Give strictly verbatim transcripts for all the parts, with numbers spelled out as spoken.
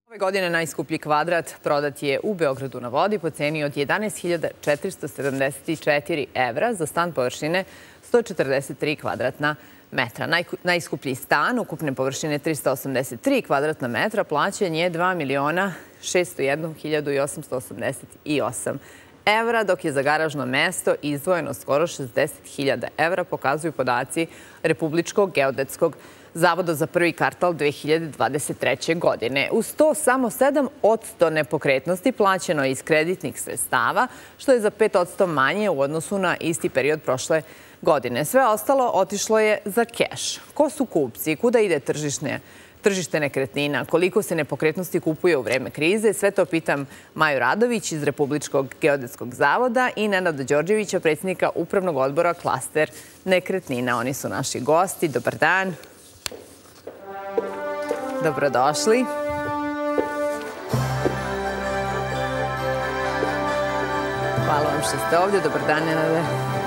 Ove godine najskuplji kvadrat prodat je u Beogradu na vodi po ceni od jedanaest hiljada četiristo sedamdeset četiri evra za stan površine sto četrdeset tri kvadratna metra. Najskuplji stan ukupne površine trista osamdeset tri kvadratna metra plaćen je dva miliona šesto jednu hiljadu osamsto osamdeset osam evra, dok je za garažno mesto izdvojeno skoro šezdeset hiljada evra, pokazuju podaci Republičkog geodetskog zavoda za prvi kvartal dve hiljade dvadeset treće. godine. Uz to samo sedam posto nepokretnosti plaćeno je iz kreditnih sredstava, što je za pet posto manje u odnosu na isti period prošle godine. Sve ostalo otišlo je za keš. Ko su kupci? Kuda ide tržišne tržište nekretnina, koliko se nepokretnosti kupuje u vreme krize. Sve to pitam Maju Radović iz Republičkog geodetskog zavoda i Nenada Đorđevića, predsjednika Upravnog odbora Klaster nekretnina. Oni su naši gosti. Dobar dan. Dobrodošli. Hvala vam što ste ovdje. Dobar dan, Nenade.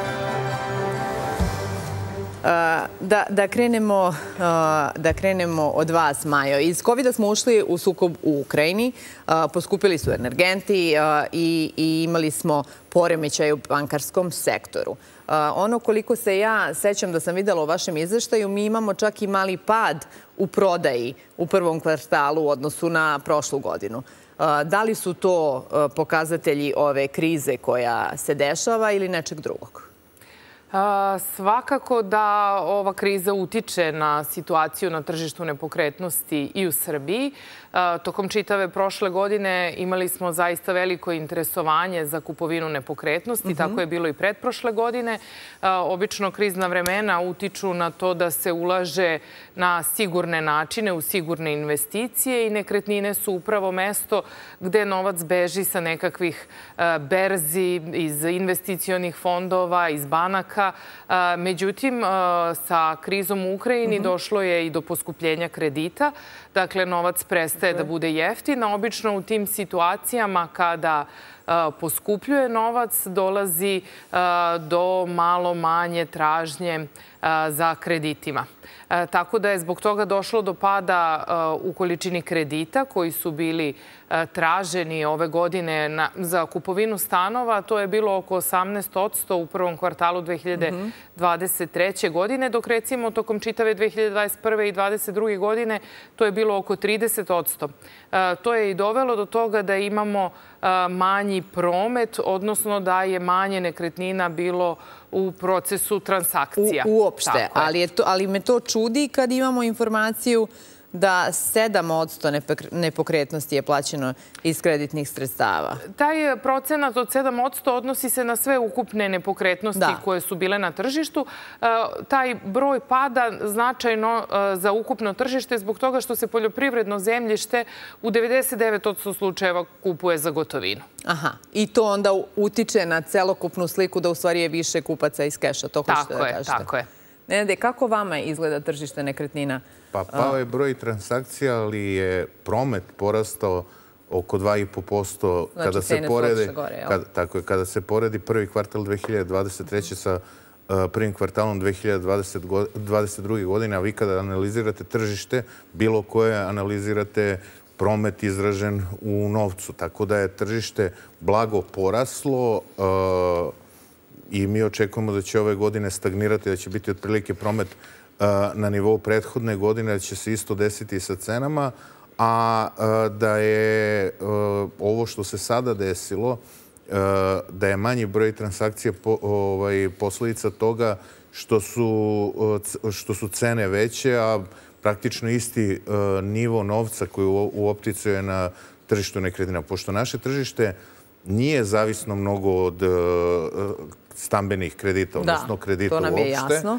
Da, da, krenemo, da krenemo od vas, Majo. Iz kovida smo ušli u sukob u Ukrajini, poskupili su energenti i, i imali smo poremećaj u bankarskom sektoru. Ono koliko se ja sećam da sam videla u vašem izveštaju, mi imamo čak i mali pad u prodaji u prvom kvartalu u odnosu na prošlu godinu. Da li su to pokazatelji ove krize koja se dešava ili nečeg drugog? Svakako da ova kriza utiče na situaciju na tržištu nepokretnosti i u Srbiji. Tokom čitave prošle godine imali smo zaista veliko interesovanje za kupovinu nepokretnosti, tako je bilo i pretprošle godine. Obično krizna vremena utiču na to da se ulaže na sigurne načine, u sigurne investicije i nekretnine su upravo mesto gde novac beži sa nekakvih berzi, iz investicionih fondova, iz banaka. Međutim, sa krizom u Ukrajini došlo je i do poskupljenja kredita. Dakle, novac prestaje da bude jeftin. Obično u tim situacijama kada poskupljuje novac, dolazi do malo manje tražnje za kreditima. Tako da je zbog toga došlo do pada u količini kredita koji su bili traženi ove godine za kupovinu stanova. To je bilo oko osamnaest posto u prvom kvartalu dve hiljade dvadeset treće. godine, dok recimo tokom čitave dve hiljade dvadeset prve i dvadeset druge. godine to je bilo oko trideset posto. To je i dovelo do toga da imamo manji promet, odnosno da je manje nekretnina bilo u procesu transakcija. Uopšte, ali, je to, ali me to čudi kad imamo informaciju da sedam posto nepokretnosti je plaćeno iz kreditnih sredstava. Taj procenat od sedam posto odnosi se na sve ukupne nepokretnosti koje su bile na tržištu. Taj broj pada značajno za ukupno tržište zbog toga što se poljoprivredno zemljište u devedeset devet posto slučajeva kupuje za gotovinu. Aha, i to onda utiče na celokupnu sliku da u stvari je više kupaca iz keša. To hoćete da kažete. Tako je, tako je. Nenade, kako vama izgleda tržište nekretnina? Pa pao je broj transakcija, ali je promet porastao oko dva i po posto kada se poredi, tako je, kada se poredi prvi kvartal dve hiljade dvadeset treće. sa prvim kvartalom dve hiljade dvadeset druge. godine, a vi kada analizirate tržište, bilo koje analizirate promet izražen u novcu. Tako da je tržište blago poraslo i mi očekujemo da će ove godine stagnirati, da će biti otprilike promet na nivou prethodne godine, da će se isto desiti sa cenama, a da je ovo što se sada desilo, da je manji broj transakcija posledica toga što su, što su cene veće, a praktično isti nivo novca koji u opticaju je na tržištu nekretnina. Pošto naše tržište nije zavisno mnogo od stambenih kredita, odnosno kredita uopšte. To nam je jasno.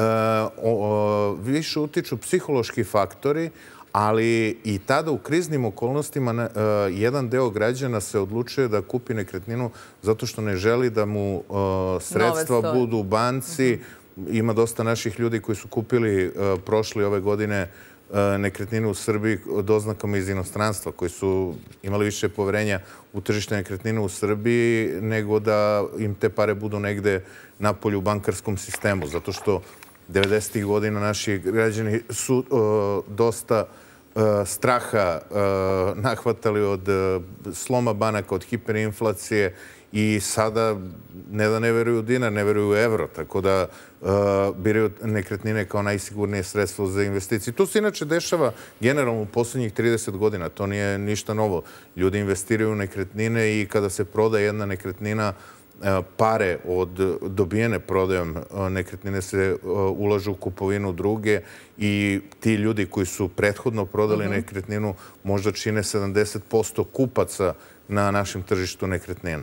Više utiču psihološki faktori, ali i tada u kriznim okolnostima jedan deo građana se odlučuje da kupi nekretninu zato što ne želi da mu sredstva budu u banci. Ima dosta naših ljudi koji su kupili prošle ove godine nekretnine u Srbiji doznakama iz inostranstva, koji su imali više poverenja u tržište nekretnina u Srbiji nego da im te pare budu negde napolju u bankarskom sistemu. Zato što devedesetih godina naši građani su dosta straha nahvatali od sloma banaka, od hiperinflacije i sada ne da ne veruju u dinar, ne veruju u evro, tako da biraju nekretnine kao najsigurnije sredstvo za investicije. To se inače dešava generalno u poslednjih trideset godina, to nije ništa novo. Ljudi investiraju u nekretnine i kada se proda jedna nekretnina, pare od dobijene prodajom nekretnine se ulažu u kupovinu druge i ti ljudi koji su prethodno prodali nekretninu možda čine sedamdeset posto kupaca na našem tržištu nekretnina.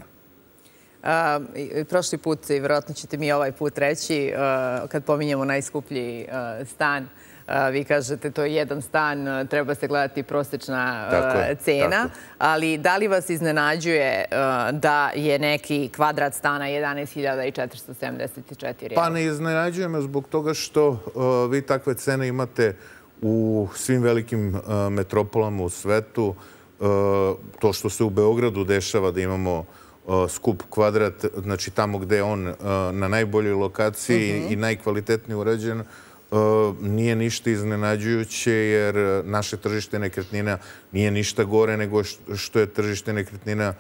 Prošli put, i vjerojatno ćete mi ovaj put reći, kad pominjemo najskuplji stan, vi kažete to je jedan stan, treba se gledati prosječna cena, ali da li vas iznenađuje da je neki kvadrat stana jedanaest hiljada četiristo sedamdeset četiri? Pa ne iznenađuje me zbog toga što vi takve cene imate u svim velikim metropolama u svetu. To što se u Beogradu dešava da imamo skup kvadrat, znači tamo gde je on na najboljoj lokaciji i najkvalitetnije urađen, nije ništa iznenađujuće jer naše tržište nekretnina nije ništa gore nego što je tržište nekretnina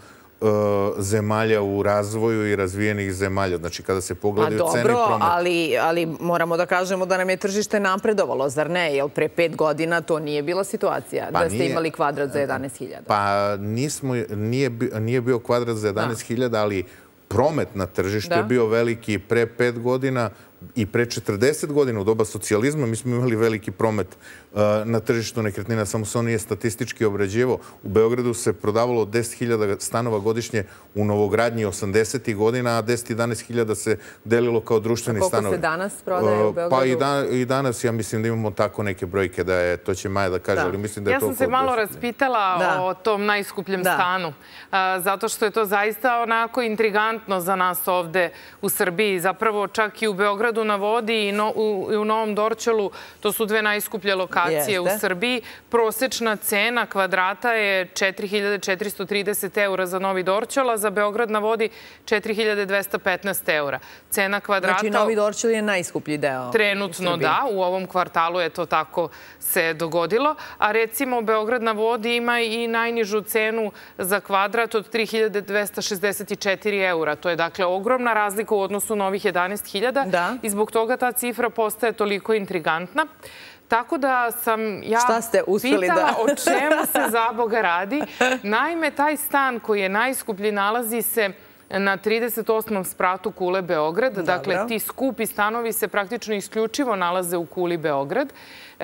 zemalja u razvoju i razvijenih zemalja. Znači, kada se pogledaju cene i promet... Ali, ali moramo da kažemo da nam je tržište napredovalo, zar ne? Jer pre pet godina to nije bila situacija, da ste imali kvadrat za jedanaest hiljada. Pa nismo, nije, nije bio kvadrat za jedanaest hiljada, ali promet na tržištu je bio veliki pre pet godina i pre četrdeset godina u doba socijalizma. Mi smo imali veliki promet na tržištu nekretnina, samo se on nije statistički obrađivao. U Beogradu se prodavalo deset hiljada stanova godišnje u novogradnji osamdesetih godina, a deset do jedanaest hiljada se delilo kao društveni stanovi. Koliko se danas prodaje u Beogradu? Pa i danas ja mislim da imamo tako neke brojke, da je, to će Maja da kaže, ali mislim da je to... Ja sam se malo raspitala o tom najskupljem stanu, zato što je to zaista onako intrigantno za nas ovde u Srbiji. Zapravo čak i u Beogradu na vodi i u Novom Dorćolu, to su dve najskuplje lokacije u Srbiji. Prosečna cena kvadrata je četiri hiljade četiristo trideset eura za Novi Dorćol, a za Beograd na vodi četiri hiljade dvesta petnaest eura. Cena kvadrata... Znači, Novi Dorćol je najskuplji deo. Trenutno da, u ovom kvartalu je to tako se dogodilo, a recimo Beograd na vodi ima i najnižu cenu za kvadrat od tri hiljade dvesta šezdeset četiri eura. To je dakle ogromna razlika u odnosu na ovih jedanaest hiljada i zbog toga ta cifra postaje toliko intrigantna. Tako da sam ja pitala o čemu se za Boga radi. Naime, taj stan koji je najskuplji nalazi se na trideset osmom spratu Kule Beograd. Dakle, ti skupi stanovi se praktično isključivo nalaze u Kuli Beograd.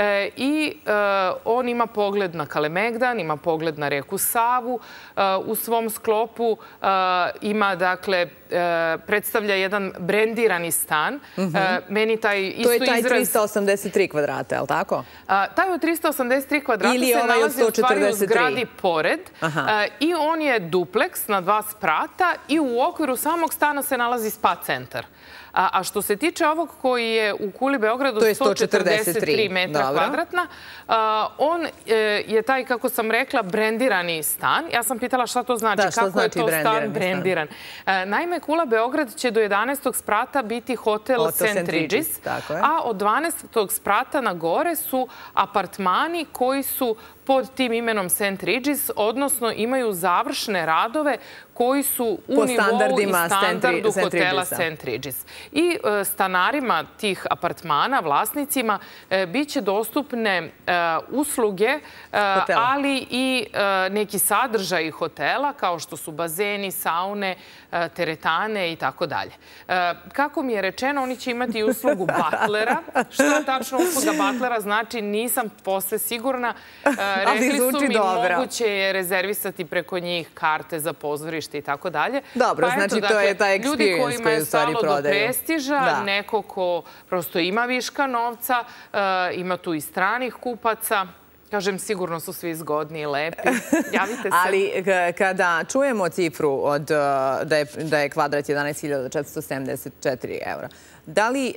I on ima pogled na Kalemegdan, ima pogled na reku Savu. U svom sklopu ima, dakle, predstavlja jedan brendirani stan. Meni taj isto izraz... To je taj trista osamdeset tri kvadrata, je li tako? Taj od trista osamdeset tri kvadrata se nalazi u stvari u zgradi pored. I on je dupleks na dva sprata i u okviru samog stana se nalazi spa centar. A što se tiče ovog koji je u Kuli Beogradu sto četrdeset tri metra kvadratna, on je taj, kako sam rekla, brendirani stan. Ja sam pitala šta to znači, kako je to stan brendiran. Naime, Kula Beograd će do jedanaestog sprata biti hotel Saint Regis, a od dvanaestog sprata na gore su apartmani koji su pod tim imenom Saint Regis, odnosno imaju završne radove koji su u nivou i standardu hotela Saint Regis. I stanarima tih apartmana, vlasnicima, bit će dostupne usluge, ali i neki sadržaji hotela, kao što su bazeni, saune, teretane i tako dalje. Kako mi je rečeno, oni će imati uslugu butlera. Što tačno usluga butlera znači, nisam posle sigurna. Rekli su mi moguće je rezervisati preko njih karte za pozorište i tako dalje. Dobro, znači to je taj experience koji u stvari prodaju. Ljudi kojima je stalo do prestiža, neko ko prosto ima viška novca, ima tu i stranih kupaca. Kažem, sigurno su svi zgodni i lepi. Javite se. Ali kada čujemo cifru da je kvadrat jedanaest hiljada četiristo sedamdeset četiri eura, da li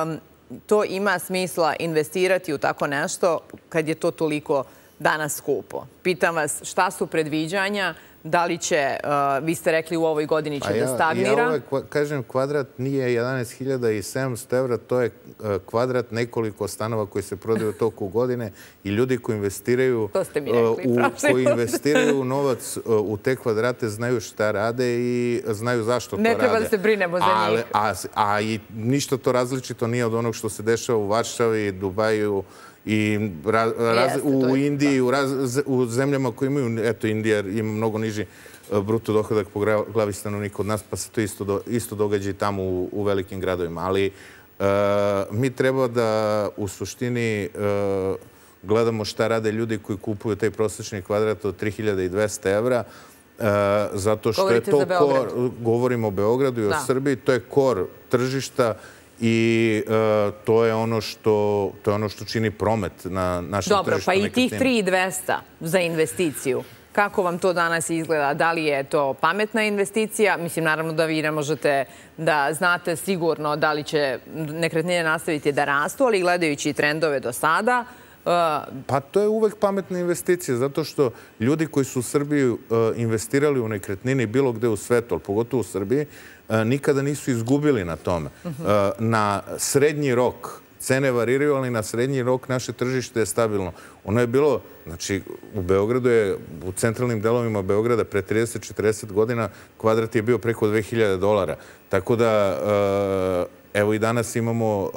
to ima smisla investirati u tako nešto kad je to toliko danas skupo? Pitam vas šta su predviđanja Da li će, vi ste rekli u ovoj godini će da stagnira? Ja ovaj, kažem, kvadrat nije jedanaest hiljada sedamsto evra, to je kvadrat nekoliko stanova koji se prodaju u toku godine i ljudi koji investiraju, koji investiraju novac u te kvadrate znaju šta rade i znaju zašto to rade. Ne treba da se brinemo za njih. A i ništa to različito nije od onog što se dešava u Varšavi, Dubaju, i u Indiji, u zemljama koje imaju, eto, Indija ima mnogo niži bruto dohodak po glavi stanovnika od nas, pa se to isto događa i tamo u velikim gradovima. Ali mi treba da u suštini gledamo šta rade ljudi koji kupuju taj prosječni kvadrat od tri hiljade dvesta evra, zato što je to kor, govorimo o Beogradu i o Srbiji, to je kor tržišta i to je ono što to je ono što čini promet na našem tržištu. Dobro, pa i tih tri hiljade dvesta za investiciju, kako vam to danas izgleda? Da li je to pametna investicija? Mislim, naravno da vi ne možete da znate sigurno da li će nekretnine nastaviti da rastu, ali gledajući trendove do sada... Pa to je uvek pametna investicija, zato što ljudi koji su u Srbiji investirali u nekretnini bilo gde u svetu, ali pogotovo u Srbiji, nikada nisu izgubili na tome. Na srednji rok cene variraju, ali na srednji rok naše tržište je stabilno. Ono je bilo, znači, u Beogradu je, u centralnim delovima Beograda pre trideset do četrdeset godina kvadrat je bio preko dve hiljade dolara. Tako da, evo i danas imamo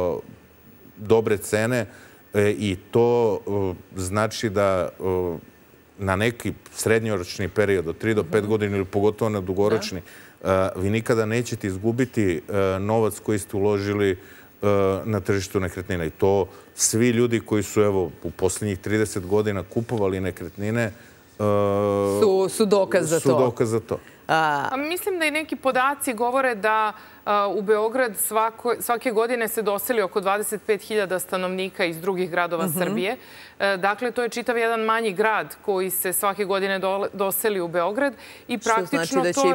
dobre cene i to znači da na neki srednjoročni period od tri do pet godina ili pogotovo na dugoročni, vi nikada nećete izgubiti novac koji ste uložili na tržištu nekretnina. I to svi ljudi koji su, evo, u posljednjih trideset godina kupovali nekretnine su dokaz za to. Su dokaz za to. Mislim da i neki podaci govore da u Beograd svake godine se doseli oko dvadeset pet hiljada stanovnika iz drugih gradova Srbije. Dakle, to je čitav jedan manji grad koji se svake godine doseli u Beograd i praktično to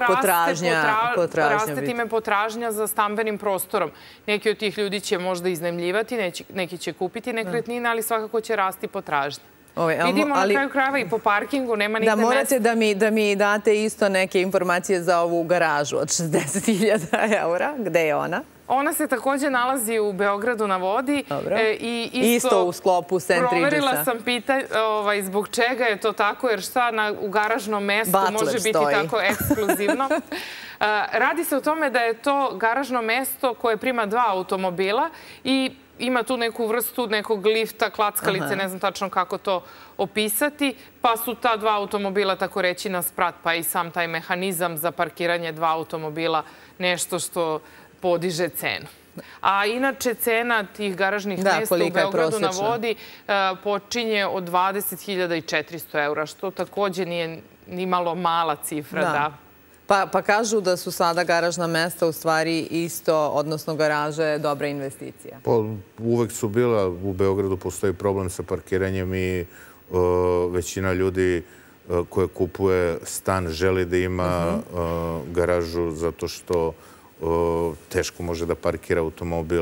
raste time potražnja za stambenim prostorom. Neki od tih ljudi će možda iznajmljivati, neki će kupiti nekretnine, ali svakako će rasti potražnja. Vidimo na kraju krajeva i po parkingu, nema nigde mesta. Da, morate da mi date isto neke informacije za ovu garažu od šezdeset hiljada eura. Gde je ona? Ona se također nalazi u Beogradu na vodi. Isto u sklopu Saint Regisa. Proverila sam pitanje zbog čega je to tako, jer šta u garažnom mestu može biti tako ekskluzivno. Radi se o tome da je to garažno mesto koje prima dva automobila i ima tu neku vrstu nekog lifta, klackalice, ne znam tačno kako to opisati, pa su ta dva automobila, tako reći, na sprat, pa i sam taj mehanizam za parkiranje dva automobila nešto što podiže cenu. A inače, cena tih garažnih mjesta u Beogradu na vodi počinje od dvadeset hiljada četiristo eura, što također nije ni malo mala cifra, da. Pa kažu da su sada garažna mesta u stvari isto, odnosno garaže, dobra investicija. Pa uvek su bila. U Beogradu postoji problem sa parkiranjem i većina ljudi koja kupuje stan želi da ima garažu zato što teško može da parkira automobil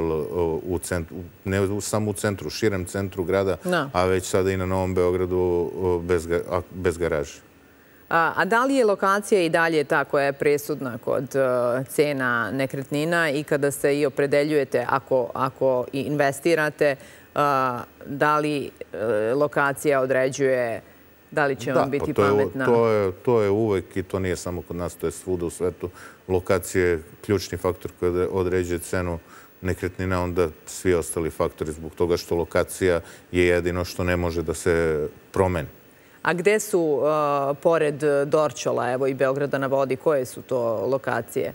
ne samo u centru, u širem centru grada, a već sada i na Novom Beogradu bez garaže. A da li je lokacija i dalje ta koja je presudna kod cena nekretnina i kada se i opredeljujete, ako investirate, da li lokacija određuje da li će vam biti pametna? Da, to je uvek i to nije samo kod nas, to je svuda u svetu. Lokacija je ključni faktor koji određuje cenu nekretnina, onda svi ostali faktori zbog toga što lokacija je jedino što ne može da se promeni. A gde su, pored Dorćola, evo i Beograda na vodi, koje su to lokacije?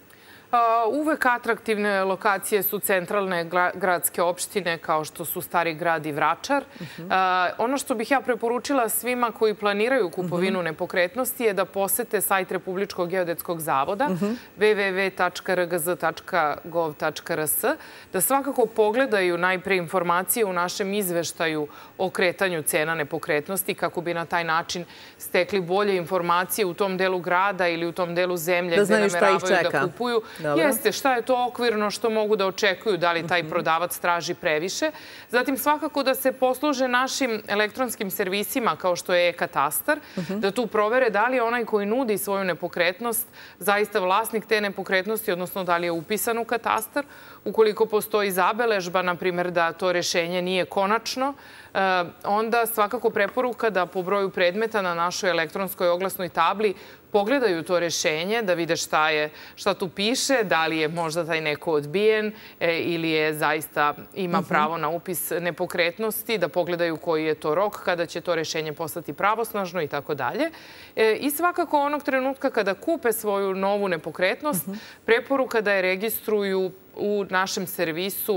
Uvek atraktivne lokacije su centralne gradske opštine kao što su Stari grad i Vračar. Ono što bih ja preporučila svima koji planiraju kupovinu nepokretnosti je da posete sajt Republičkog geodetskog zavoda w w w tačka r g z tačka gov tačka r s, da svakako pogledaju najpre informacije u našem izveštaju o kretanju cena nepokretnosti kako bi na taj način stekli bolje informacije u tom delu grada ili u tom delu zemlje gde nameravaju da kupuju. Jeste, šta je to okvirno što mogu da očekuju, da li taj prodavac traži previše. Zatim svakako da se posluže našim elektronskim servisima kao što je e-katastar, da tu provere da li je onaj koji nudi svoju nepokretnost zaista vlasnik te nepokretnosti, odnosno da li je upisan u katastar. Ukoliko postoji zabeležba, na primjer da to rešenje nije konačno, onda svakako preporuka da po broju predmeta na našoj elektronskoj oglasnoj tabli pogledaju to rešenje, da vide šta je, šta tu piše, da li je možda taj neko odbijen ili je zaista ima pravo na upis nepokretnosti, da pogledaju koji je to rok, kada će to rešenje postati pravosnažno i tako dalje. I svakako onog trenutka kada kupe svoju novu nepokretnost, preporuka da je registruju u našem servisu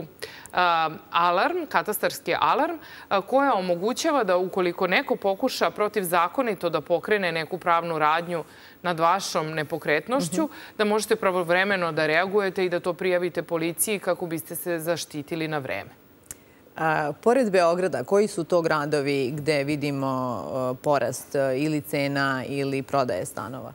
alarm, katastarski alarm, koja omogućava da ukoliko neko pokuša protivzakonito da pokrene neku pravnu radnju nad vašom nepokretnošću, da možete pravovremeno da reagujete i da to prijavite policiji kako biste se zaštitili na vreme. Pored Beograda, koji su to gradovi gde vidimo porast ili cena ili prodaje stanova?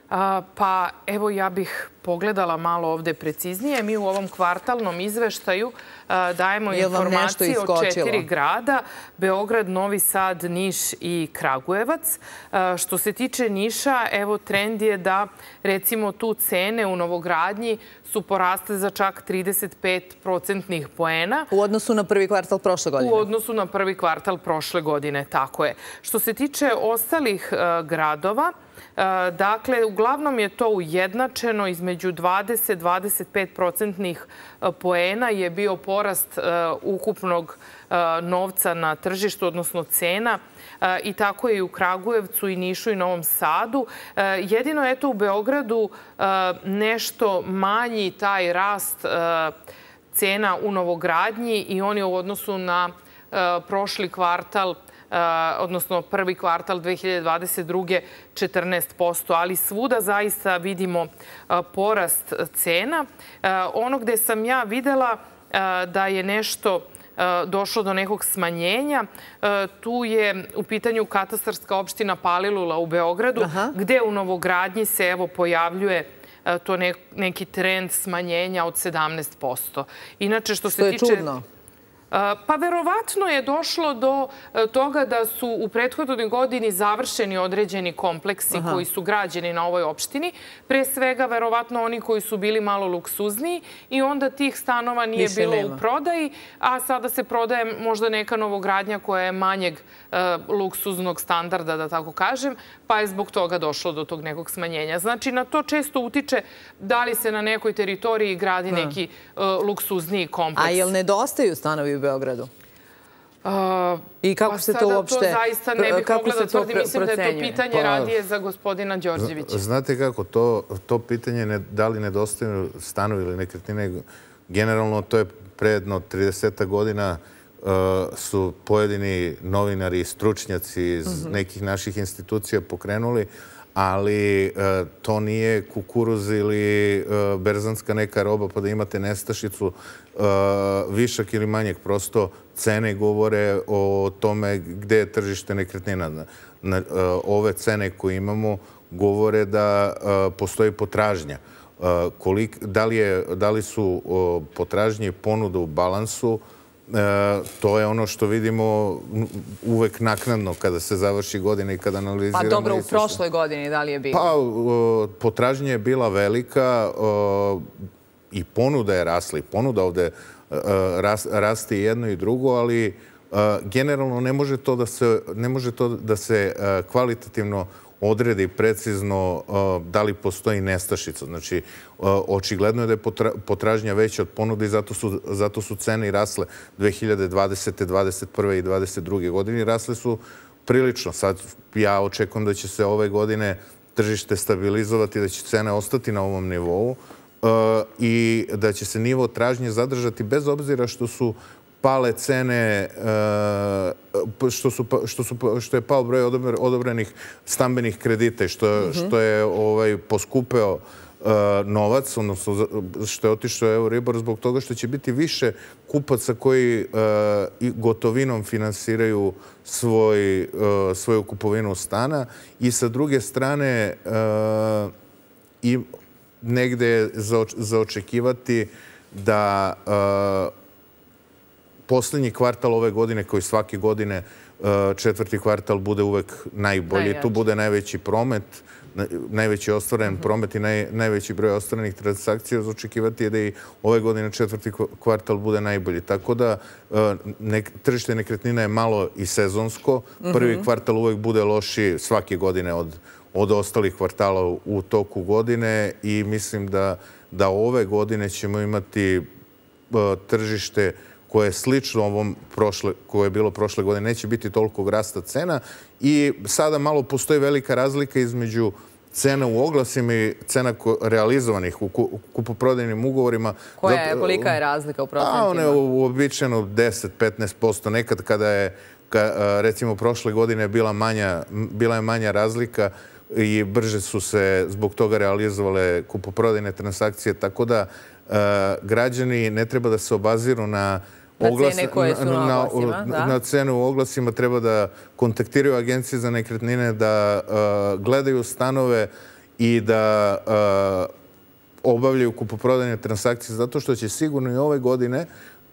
Pa evo ja bih pogledala malo ovde preciznije. Mi u ovom kvartalnom izveštaju dajemo informacije o četiri grada: Beograd, Novi Sad, Niš i Kragujevac. Što se tiče Niša, evo trend je da recimo tu cene u novogradnji su porasle za čak trideset pet procentnih poena. U odnosu na prvi kvartal prošle godine? U odnosu na prvi kvartal prošle godine, tako je. Što se tiče ostalih gradova, dakle, uglavnom je to ujednačeno, između dvadeset do dvadeset pet procentnih poena je bio porast ukupnog novca na tržištu, odnosno cena, i tako je i u Kragujevcu, i Nišu i Novom Sadu. Jedino je to u Beogradu nešto manji taj rast cena u novogradnji i on je u odnosu na prošli kvartal, odnosno prvi kvartal dve hiljade dvadeset druge. četrnaest posto, ali svuda zaista vidimo porast cena. Ono gde sam ja videla da je nešto došlo do nekog smanjenja, tu je u pitanju katastarska opština Palilula u Beogradu, gde u novogradnji se evo pojavljuje to neki trend smanjenja od sedamnaest posto. Inače, što se tiče... Što je čudno. Pa verovatno je došlo do toga da su u prethodnoj godini završeni određeni kompleksi koji su građeni na ovoj opštini. Pre svega, verovatno oni koji su bili malo luksuzniji i onda tih stanova nije bilo u prodaji, a sada se prodaje možda neka novogradnja koja je manjeg luksuznog standarda, da tako kažem, pa je zbog toga došlo do tog nekog smanjenja. Znači, na to često utiče da li se na nekoj teritoriji gradi neki luksuzniji kompleks. A jel nedostaju stanovi u Beogradu? I kako se to uopšte... To zaista ne bih mogla da tvrdim. Mislim da je to pitanje radije za gospodina Đorđevića. Znate kako, to pitanje da li nedostaju stanovi ili nekretnine, generalno to je pre jedno trideset godina su pojedini novinari i stručnjaci iz nekih naših institucija pokrenuli, ali to nije kukuruz ili berzanska neka roba pa da imate nestašicu, višak ili manjeg. Prosto cene govore o tome gde je tržište nekretnina. Ove cene koje imamo govore da postoji potražnja. Da li su potražnje i ponuda u balansu, to je ono što vidimo uvek naknadno kada se završi godina i kada analiziramo... Pa dobro, u prošloj godini da li je bilo? Pa potražnja je bila velika i ponuda je rasla. I ponuda ovde raste jedno i drugo, ali generalno ne može to da se kvalitativno odredi precizno da li postoji nestašica. Znači, očigledno je da je potražnja veća od ponude i zato su cene i rasle dve hiljade dvadesete, dvadeset prve i dvadeset druge godine. Rasle su prilično. Sad ja očekujem da će se ove godine tržište stabilizovati, da će cene ostati na ovom nivou i da će se nivo tražnje zadržati bez obzira što su pale cene, što je pao broj odobrenih stambenih kredita i što je poskupeo novac, odnosno što je otišao Euribor, zbog toga što će biti više kupaca koji gotovinom finansiraju svoju kupovinu stana i sa druge strane negde je za očekivati da posljednji kvartal ove godine, koji svake godine četvrti kvartal bude uvek najbolji. Tu bude najveći promet, najveći ostvaren promet i najveći broj ostvarenih transakcija. Za očekivati je da i ove godine četvrti kvartal bude najbolji. Tako da tržište nekretnina je malo i sezonsko. Prvi kvartal uvek bude lošiji svake godine od ostalih kvartala u toku godine i mislim da ove godine ćemo imati tržište koje je slično ovom koje je bilo prošle godine, neće biti toliko rasta cena i sada malo postoji velika razlika između cena u oglasima i cena realizovanih u kupoprodajnim ugovorima. Kolika je razlika u procentima? Ona je uobičajeno deset do petnaest posto. Nekad kada je, recimo, prošle godine bila je manja razlika i brže su se zbog toga realizovale kupoprodajne transakcije, tako da građani ne treba da se obaziru na cene koje su na oglasima. Na cenu u oglasima treba da kontaktiraju agencije za nekretnine, da gledaju stanove i da obavljaju kupoprodajne transakcije, zato što će sigurno i ove godine,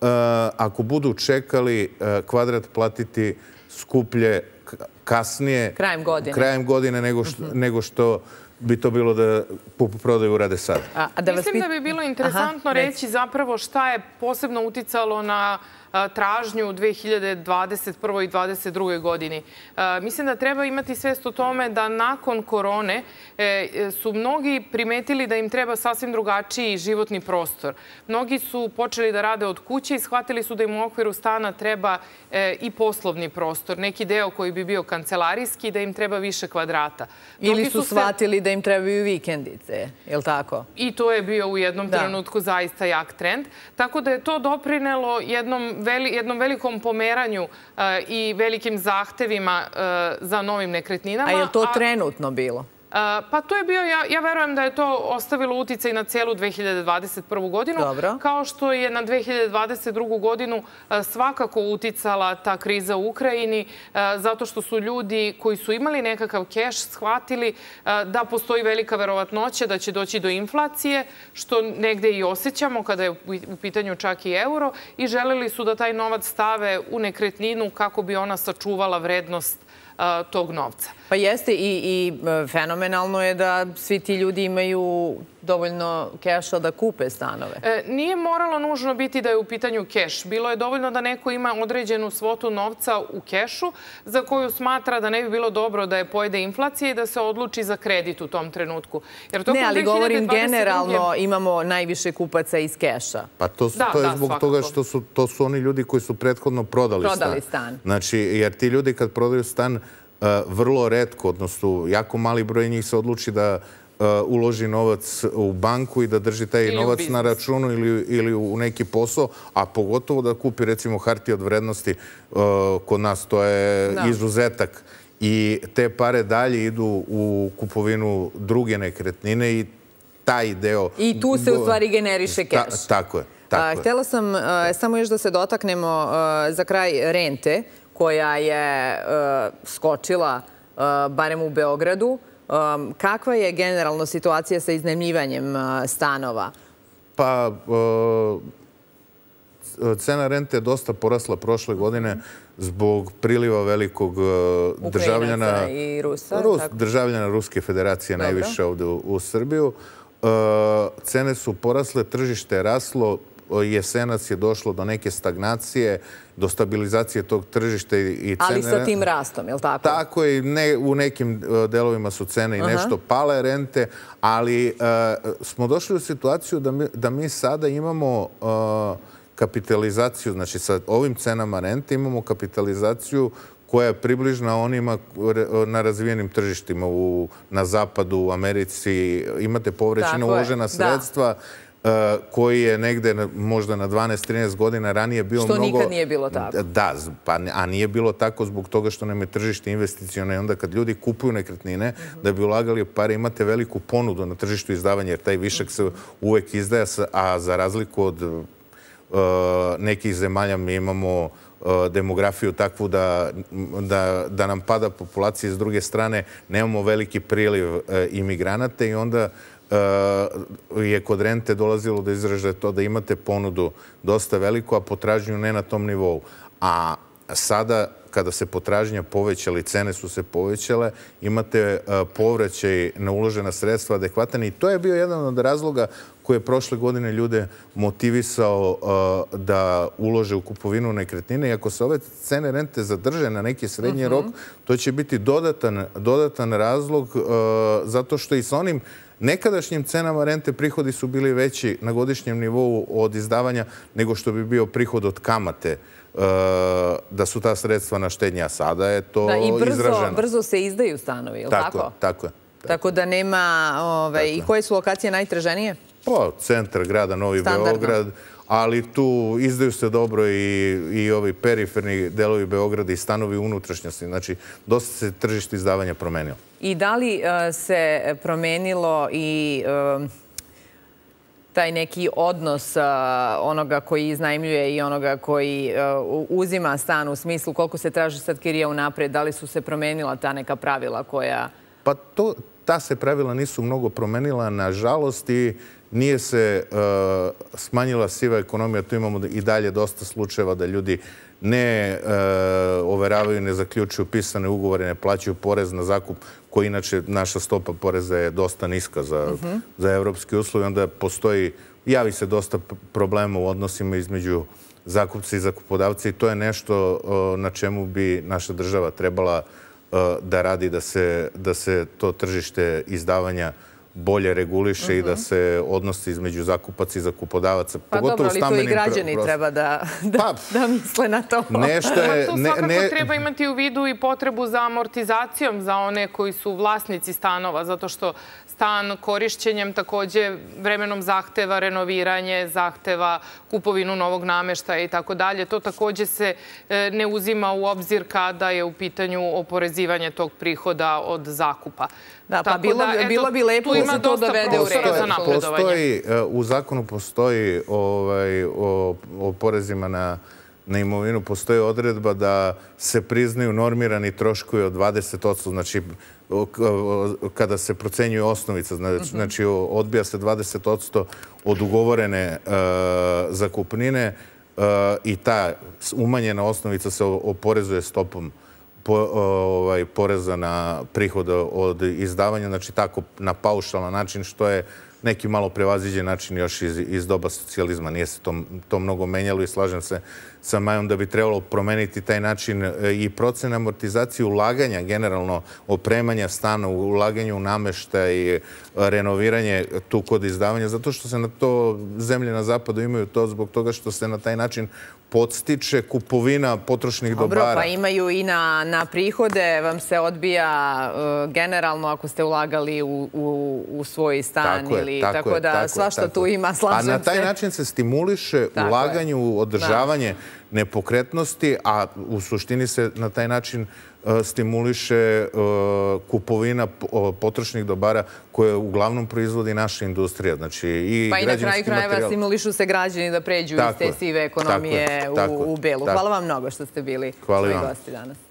ako budu čekali, kvadrat platiti skuplje kasnije, krajem godine, nego što bi to bilo da kupoprodaju urade sad. Mislim da bi bilo interesantno reći zapravo šta je posebno uticalo na tražnju u dve hiljade dvadeset prvoj i dvadeset drugoj godini. Mislim da treba imati svest o tome da nakon korone su mnogi primetili da im treba sasvim drugačiji životni prostor. Mnogi su počeli da rade od kuće i shvatili su da im u okviru stana treba i poslovni prostor, neki deo koji bi bio kancelarijski, da im treba više kvadrata. Ili su shvatili da im trebaju vikendice, je li tako? I to je bio u jednom trenutku zaista jak trend. Tako da je to doprinelo jednom jednom velikom pomeranju i velikim zahtevima za novim nekretninama. A je li to trenutno bilo? Pa to je bio, ja verujem da je to ostavilo uticaj na cijelu dve hiljade dvadeset prvu godinu, kao što je na dve hiljade dvadeset drugu godinu svakako uticala ta kriza u Ukrajini, zato što su ljudi koji su imali nekakav keš shvatili da postoji velika verovatnoća da će doći do inflacije, što negde i osjećamo kada je u pitanju čak i euro, i želeli su da taj novac stave u nekretninu kako bi ona sačuvala vrednost tog novca. Pa jeste i fenomenalno je da svi ti ljudi imaju dovoljno keša da kupe stanove. Nije moralo nužno biti da je u pitanju keš. Bilo je dovoljno da neko ima određenu svotu novca u kešu za koju smatra da ne bi bilo dobro da je pojede inflacija i da se odluči za kredit u tom trenutku. Ne, ali govorim generalno imamo najviše kupaca iz keša. Pa to je zbog toga što to su oni ljudi koji su prethodno prodali stan. Prodali stan. Znači, jer ti ljudi kad prodaju stan vrlo retko, odnosno jako mali broj njih se odluči da uloži novac u banku i da drži taj novac na računu ili u neki posao, a pogotovo da kupi recimo hartije od vrednosti. Kod nas to je izuzetak. I te pare dalje idu u kupovinu druge nekretnine i taj deo... I tu se u stvari generiše keš. Tako je. Htjela sam samo još da se dotaknemo za kraj rente, koja je skočila, barem u Beogradu. Kakva je generalno situacija sa iznajmljivanjem stanova? Pa, cena rente je dosta porasla prošle godine zbog priliva velikog državljana... Ukrajinaca i Rusa. Državljana Ruske federacije najviše ovde u Srbiju. Cene su porasle, tržište je raslo, jesenac je došlo do neke stagnacije, do stabilizacije tog tržišta i cene... Ali sa tim rastom, je li tako? Tako je, u nekim delovima su cene i nešto pale rente, ali smo došli u situaciju da mi sada imamo kapitalizaciju, znači sa ovim cenama rente imamo kapitalizaciju koja je približna onima na razvijenim tržištima na zapadu, u Americi. Imate povrećena uložena sredstva koji je negde možda na dvanaest do trinaest godina ranije bio mnogo... Što nikad nije bilo tako. Da, a nije bilo tako zbog toga što nam je tržište investicione i onda kad ljudi kupuju nekretnine da bi ulagali pare, imate veliku ponudu na tržištu izdavanja jer taj višak se uvek izdaja, a za razliku od nekih zemalja mi imamo demografiju takvu da nam pada populacija, s druge strane nemamo veliki priliv imigranata i onda je kod rente dolazilo do izražaja to da imate ponudu dosta veliku, a potražnju ne na tom nivou. A sada, kada se potražnja povećala i cene su se povećale, imate povraćaj na uložena sredstva adekvatan i to je bio jedan od razloga koji je prošle godine ljude motivisao da ulože u kupovinu nekretnine. I ako se ove cene rente zadrže na neki srednji rok, to će biti dodatan razlog zato što i sa onim nekadašnjim cenama rente prihodi su bili veći na godišnjem nivou od izdavanja nego što bi bio prihod od kamate da su ta sredstva na štednji, a sada je to izraženo. I brzo se izdaju stanovi, je li tako? Tako je. Tako da nema... I koje su lokacije najtraženije? Pa, centar grada Novi Beograd, ali tu izdaju se dobro i ovi periferni delovi Beograda i stanovi u unutrašnjosti. Znači, dosta se tržište izdavanja promenilo. I da li se promenilo i taj neki odnos onoga koji iznajmljuje i onoga koji uzima stan u smislu koliko se traži sad kirija unapred, da li su se promenila ta neka pravila koja... Pa ta se pravila nisu mnogo promenila, nažalost, i nije se smanjila siva ekonomija. Tu imamo i dalje dosta slučajeva da ljudi ne overavaju, ne zaključuju pisane ugovore, ne plaćaju porez na zakup, koji inače naša stopa poreza je dosta niska za evropske uslove. Onda postoji, javi se dosta problema u odnosima između zakupca i zakupodavca i to je nešto na čemu bi naša država trebala da radi, da se to tržište izdavanja bolje reguliše i da se odnosi između zakupaca i zakupodavaca. Pa dobro, ali tu i građani treba da misle na to. Nešto je... Tu svakako treba imati u vidu i potrebu za amortizacijom za one koji su vlasnici stanova, zato što stan korišćenjem takođe vremenom zahteva renoviranje, zahteva kupovinu novog nameštaja i tako dalje. To takođe se ne uzima u obzir kada je u pitanju oporezivanje tog prihoda od zakupa. Da, pa bilo bi lepo da se to dovede u red za napredovanje. U zakonu postoji o porezima na imovinu, postoji odredba da se priznaju normirani troškovi od dvadeset posto. Znači, kada se procenjuje osnovica, znači odbija se dvadeset posto od ugovorene zakupnine i ta umanjena osnovica se oporezuje stopom poreza na prihod od izdavanja, znači tako na paušalan način, što je neki malo prevaziđen način još iz doba socijalizma. Nije se to mnogo menjalo i slažem se sa Majom da bi trebalo promeniti taj način i procene amortizacije, ulaganja, generalno opremanja stana, ulaganje u nameštaj i renoviranje tu kod izdavanja, zato što se na to zemlje na zapadu imaju to zbog toga što se na taj način podstiče kupovina potrošnih dobara. Dobro, pa imaju i na prihode, vam se odbija generalno ako ste ulagali u svoj stan ili tako da svašta tu ima, slažem se. A na taj način se stimuliše ulaganje u održavanje nepokretnosti, a u suštini se na taj način stimuliše kupovina potrošnih dobara koje uglavnom proizvodi naša industrija. Pa i na kraju krajeva stimulišu se građani da pređu iz te sive ekonomije u belu. Hvala vam mnogo što ste bili svoji gosti danas.